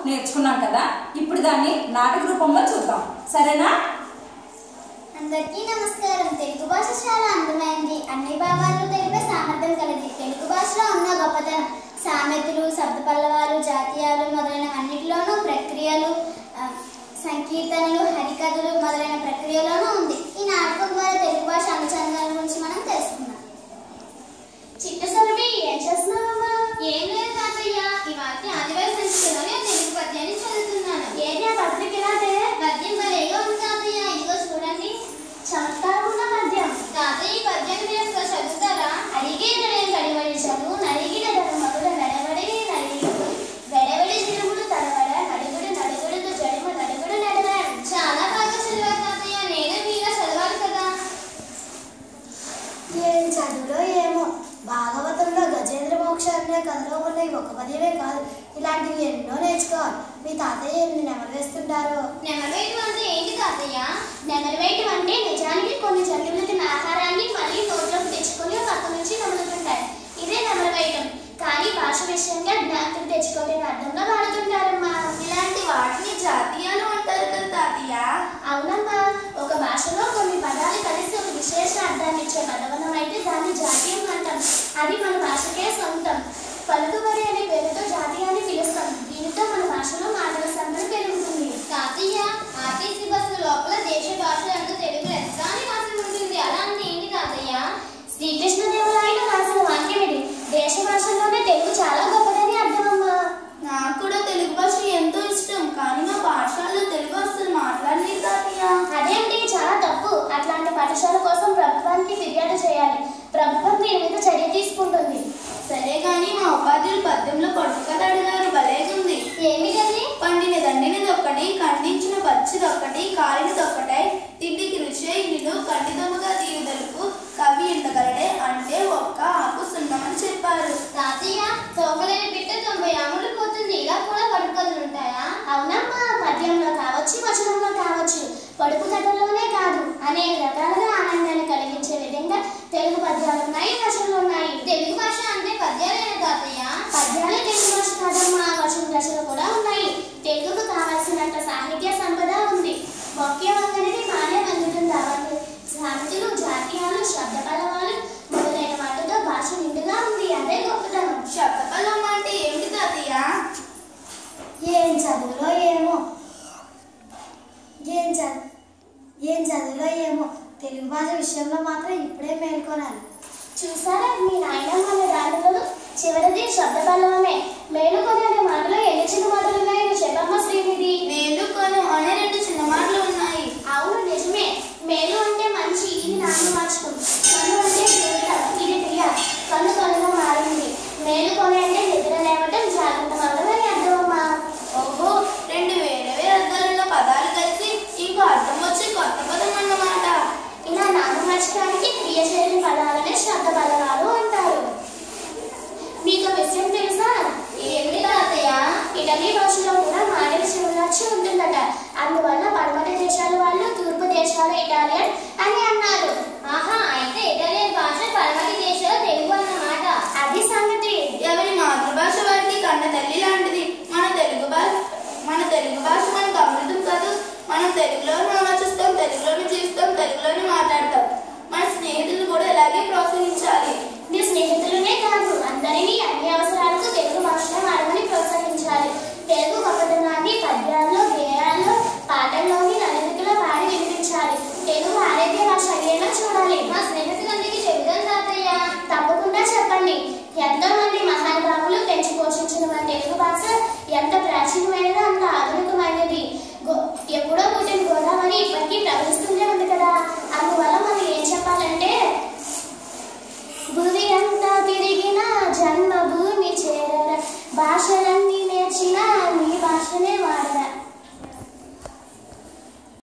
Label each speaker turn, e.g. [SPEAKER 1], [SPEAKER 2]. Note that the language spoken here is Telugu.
[SPEAKER 1] నేర్చుకున్నాం కదా, ఇప్పుడు దాన్ని నాటక రూపంలో చూద్దాం. సరేనా?
[SPEAKER 2] అందరికీ నమస్కారం. తెలుగు భాష చాలా అందమైంది, అన్ని భావాలను తెలిపే సామర్థ్యం కలిగి. తెలుగు భాషలో ఉన్న గొప్పతనం సామెతలు, శబ్ద పల్లవాలు, జాతీయాలు మొదలైన అన్నిటిలోనూ ప్రక్రియలు, సంకీర్తనలు, హరికథలు మొదలైన ప్రక్రియలోనూ ఉంది. ఈ నాటకం ద్వారా తెలుగు భాష అనుచంధాల గురించి మనం తెలుసుకున్నాం. చిట్టసరవి ఏం చేస్తున్నావమ్మా?
[SPEAKER 3] ఏం లేదు తాతయ్య, ఈ వాటి ఆదివాసి సంచికలోనే తెలుగు పద్యాన్ని చదువుతున్నాను.
[SPEAKER 2] ఏది ఆ పత్రిక ఇలాంటి
[SPEAKER 3] పద్యం భలేగా ఉంది తాతయ్య, ఇదిగో చూడండి.
[SPEAKER 2] చమత్కారమున్న పద్యం.
[SPEAKER 3] తాతయ్య ఈ పద్యాన్ని మీరు ఒకసారి చదువుతారా?
[SPEAKER 2] అడిగేదనే కడివడి చదువు నడిగిన ధర్మకుడు నడవడి నడిగుడు వెడవడి చిరుముడు తడవడ నడుగుడు నడుగుడుతో జడిమ నడుగుడు నడవ.
[SPEAKER 3] చాలా బాగా చదివారు తాతయ్య, నేను మీలా చదవాలి కదా.
[SPEAKER 2] ఏం చదువులో ఏమో. భాగవతంలో గజేంద్ర మోక్ష అనే కథలో ఉన్న ఈ ఒక పద్యమే కాదు, ఇలాంటివి ఎన్నో నేర్చుకోవాలి. మీ తాతయ్య ఎన్ని నెమరు వేస్తుంటారో.
[SPEAKER 3] నెమరు వేయటం అంటే ఏంటి తాతయ్య?
[SPEAKER 2] నెమరు వేయటం అంటే నిజానికి కొన్ని జంతువులు తిన్న ఆహారాన్ని మళ్ళీ నోట్లోకి తెచ్చుకొని పక్క నుంచి నములుతుంటాయి. ఇదే నెమరు వేయటం. కానీ భాష విషయంగా జ్ఞాపకం తెచ్చుకోవడం అర్థంగా వాడుతుంటారమ్మా.
[SPEAKER 3] ఇలాంటి వాటిని జాతీయాలు అంటారు కదా తాతయ్య.
[SPEAKER 2] అవునమ్మా, ఒక భాషలో కొన్ని పదాలు కలిసి ఒక విశేష అర్థాన్ని ఇచ్చే పదవనం అయితే దాన్ని జాతీయం అంటాం. అది మన భాషకే సొంతం. పలుకుబడి అనే పేరుతో జాతీయాన్ని పిలుస్తాం. దీనితో మన భాషలో మాటల సంఖ్య పెరుగుతుంది.
[SPEAKER 3] తాతయ్య, ఆర్టీసీ బస్సు లోపల దేశ భాషలందు తెలుగు లెస్స అని రాసి ఉంటుంది. అలా అంటే ఏంటి తాతయ్య?
[SPEAKER 2] శ్రీకృష్ణదేవరాయలు రాసిన వాక్యం ఇది. దేశ భాషల్లోనే తెలుగు చాలా గొప్పదని అర్థమమ్మా.
[SPEAKER 3] నాకు కూడా తెలుగు భాష ఎంతో ఇష్టం, కానీ మా పాఠశాలలో తెలుగు అసలు మాట్లాడలేదు తాతయ్య.
[SPEAKER 2] అదేంటి, చాలా తప్పు. అట్లాంటి పాఠశాల కోసం ప్రభుత్వానికి ఫిర్యాదు చేయాలి. ప్రభుత్వం దీని మీద చర్య తీసుకుంటుంది.
[SPEAKER 3] సరే కానీ మా ఉపాధ్యులు పద్యంలో పొడుపు కథ అడిగారు, భలేగుంది.
[SPEAKER 2] ఏమిటది?
[SPEAKER 3] పండిన దండినదొక్కటి, ఖండించిన పచ్చిదొక్కటి, కాలినదొక్కటై, తిండికి రుచే ఇల్లు ఖండితముగా తీరుదలుపు కవి ఎండగలడే అంటే ఒక్క ఆకు సున్నమని చెప్పారు. తాతయ్య, తోకలేని బిడ్డ 90 ఆములు పోతుంది. ఇలా కూడా పొడుపు కథలు ఉంటాయా?
[SPEAKER 2] అవునమ్మా, పద్యంలో కావచ్చు, వచనంలో కావచ్చు, పొడుపు కథల్లోనే కాదు, అనేక రకాలుగా ఆనందాన్ని కలిగించే విధంగా తెలుగు పద్యాలు ఉన్నాయి, రచనలు ఉన్నాయి.
[SPEAKER 3] తెలుగు భాష అంటే పద్యాలేనా తాతయ్య?
[SPEAKER 2] పద్యాలే తెలుగు భాష కాదమ్మా, వచన రచనలు కూడా ఉన్నాయి. తెలుగుకు కావాల్సినంత సాహిత్య సంపద ఉంది. ముఖ్యమైనది మానే అందుతుందా? సామెతలు, జాతీయాలు, శబ్ద పల్లవాలు మొదలైన వాటితో భాష నిండుగా ఉంది. అదే గొప్పతనం.
[SPEAKER 3] శబ్ద పల్లవం అంటే ఏమిటి తాతయ్య?
[SPEAKER 2] ఏం చదువులో ఏమో. ఏం చదువులో ఏమో. తెలుగు భాష విషయంలో మాత్రం ఇప్పుడే మేల్కొనాలి. చూసారా, మీ నాయనమ్మ అనే దానిలో చివరిది శబ్ద పల్లవమే. మేలుకొని అనే మాటలో ఎన్ని చిన్న మాటలు ఉన్నాయని చెప్పమ్మ శ్రీనిధి.
[SPEAKER 3] మేలుకొను అనే 2 చిన్న మాటలు ఉన్నాయి.
[SPEAKER 2] అవును, నిజమే. మేలు అంటే మంచి, ఇది నాన్న మార్చుకుంది. కను అంటే చూడటం, ఇది క్రియ. కను కనుగా మారింది. మేలుకొని అంటే నిద్ర లేవటం, జాగ్రత్త పడడం అని అర్థమమ్మా.
[SPEAKER 3] ఓహో, 2 వేరే అర్థాలున్న పదాలు కలిసి ఇంకో అర్థం వచ్చి కొత్త పదం అన్నమాట.
[SPEAKER 2] ఇలా నామవాచకానికి క్రియ చేయని పదాలనే శబ్ద పల్లవాలు అంటారు. మీకు విషయం తెలుసా?
[SPEAKER 3] ఏమిటి తాతయ్య?
[SPEAKER 2] ఇటలీ భాషలో కూడా మాడల చివరొచ్చి ఉంటుందట. అందువల్ల పడమటి దేశాల వాళ్ళు తూర్పు దేశాల ఇటాలియన్ అని అన్నారు.
[SPEAKER 3] ఆహా, అయితే ఇటాలియన్ భాష పడమటి దేశంలో తెలుగు అన్నమాట.
[SPEAKER 2] అది సంగతి.
[SPEAKER 3] ఎవరి మాతృభాష వారికి కన్న తల్లి లాంటిది. మన తెలుగు భాష మనకు అమృతం కాదు. మనం తెలుగులోనే ఆలోచిస్తాం, తెలుగులోనే జీవిస్తాం, తెలుగులోనే మాట్లాడతాం. మన స్నేహితులు కూడా ఇలాగే ప్రోత్సహించాలి.
[SPEAKER 2] మీ స్నేహితులనే కాదు, అందరినీ అన్ని అవసరాలకు తెలుగు భాషను వాడమని ప్రోత్సహించాలి. తెలుగు గొప్పతనాన్ని పద్యాల్లో, గేయాల్లో, పాటల్లోని నలుగురిలో పాడి వినిపించాలి. తెలుగు ఆరోగ్య భాష అయ్యేలా చూడాలి.
[SPEAKER 3] మా స్నేహితులందరికీ చెబుదాం తాతయ్య.
[SPEAKER 2] తప్పకుండా చెప్పండి. ఎంతో మంది మహానుభావులు పెంచి పోషించిన మన తెలుగు భాష ఎంత ప్రాచీనమైనదో అంత ఆధునికమైనది. ఎప్పుడో పుట్టిన గోదావరి ఇప్పటికీ ప్రవహిస్తూనే ఉంది కదా. అందువల్ల మనం ఏం చెప్పాలంటే, భూమి అంతా తిరిగిన జన్మభూమి చేర భాష